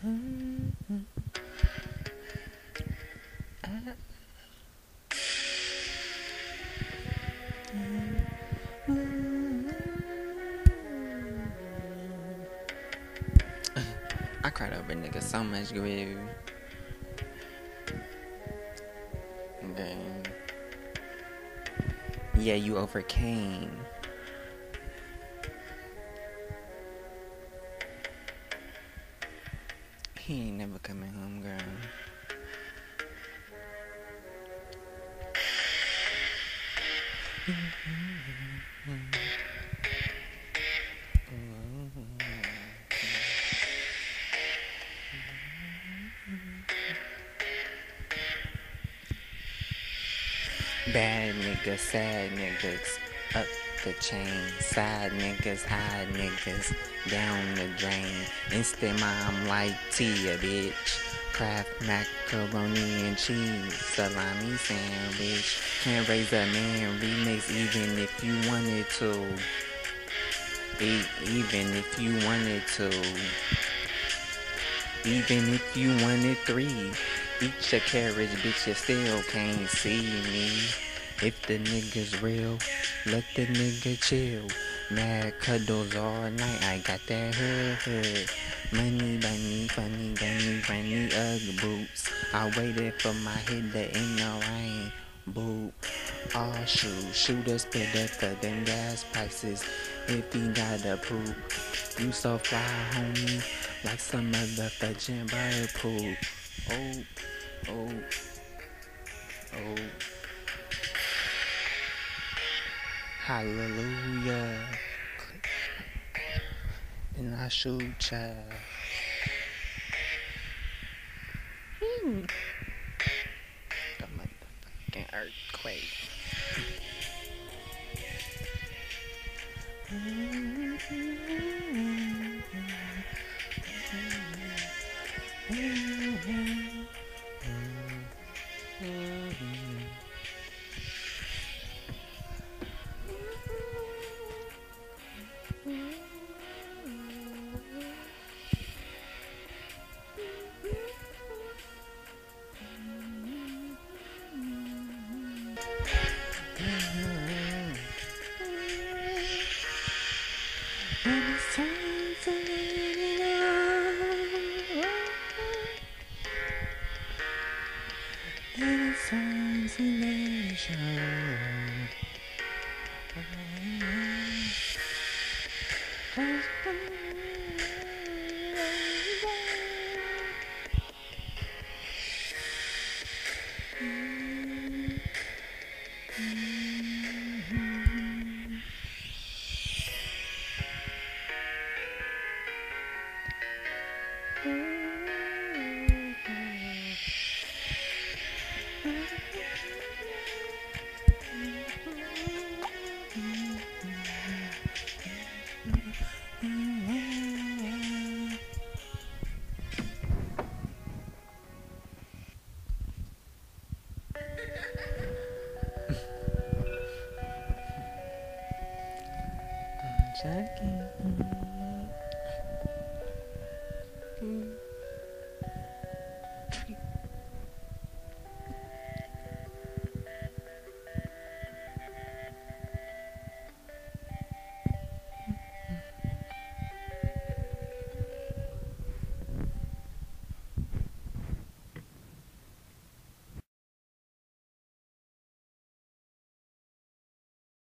I cried over nigga so much, grief. Girl. Yeah, you overcame. He ain't never coming home, girl. Bad niggas, sad niggas, up the chain. Side niggas, high niggas, down the drain. Instant mom like Tia, bitch. Kraft macaroni and cheese, salami sandwich. Can't raise a man, remix even if you wanted to. Even if you wanted to. Even if you wanted 3. Eat your carrots, bitch, you still can't see me. If the nigga's real, let the nigga chill. Mad cuddles all night, I got that hood. Money, bunny, funny, gunny, funny, Ugg boots. I waited for my hit, there ain't no rain. Boop. All shooters put up for them gas prices. If he got a poop, you so fly, homie, like some motherfucking bird poop. Oh, oh, oh. Hallelujah. Then I shoot ya. The motherfucking earthquake. Jackie.